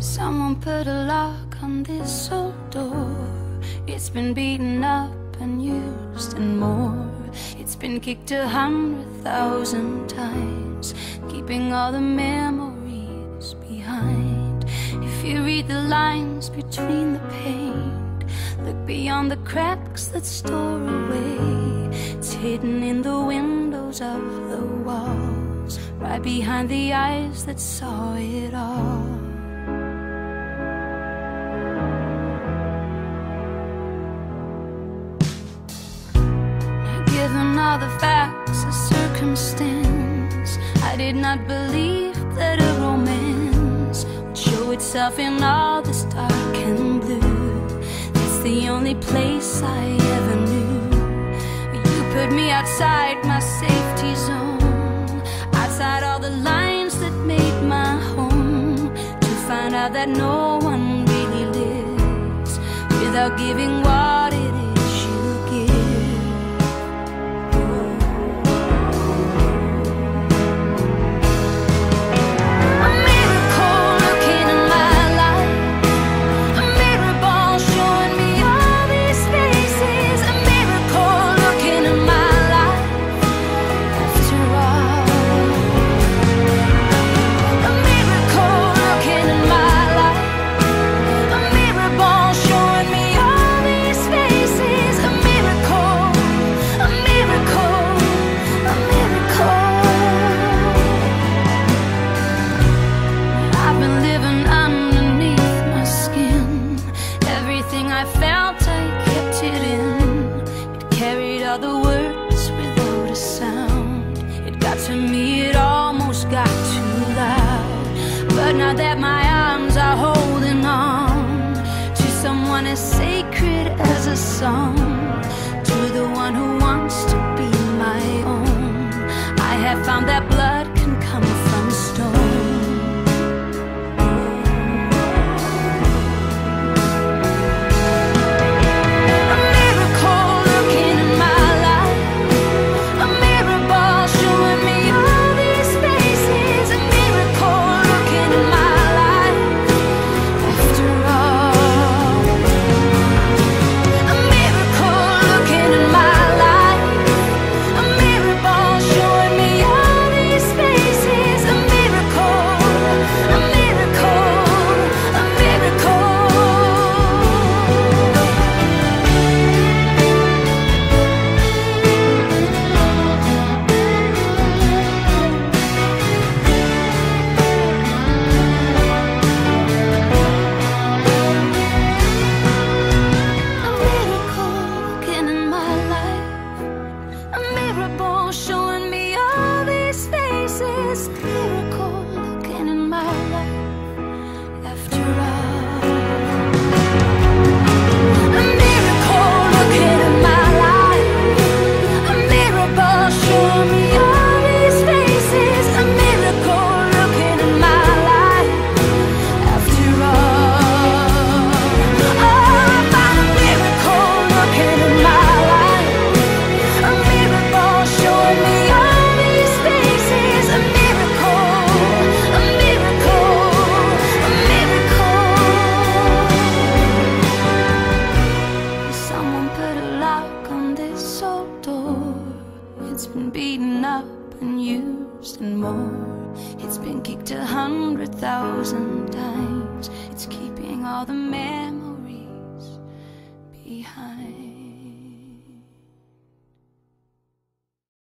Someone put a lock on this old door. It's been beaten up and used and more. It's been kicked 100,000 times, keeping all the memories behind. If you read the lines between the paint, look beyond the cracks that store away. It's hidden in the windows of the walls, right behind the eyes that saw it all. Given all the facts of circumstance, I did not believe that a romance would show itself in all this dark and blue. It's the only place I ever knew. You put me outside my safety zone, outside all the lines that made my home, to find out that no one really lives without giving what it is you give. I felt I kept it in. It carried all the words without a sound. It got to me, it almost got too loud. But now that my arms are holding on to someone as sacred as a song, to the one who wants to be my own, I have found that blood can come from stone. Showing me all these faces, a miracle looking in my life after all. A miracle looking in my life, a miracle showing me all these faces, a miracle looking in my life after all. Oh, I found a miracle looking in my life, a miracle showing me all these faces, a miracle, a miracle, a miracle. Someone put a lock on this old door. It's been beaten up and used and more. It's been kicked 100,000 times. It's keeping all the memories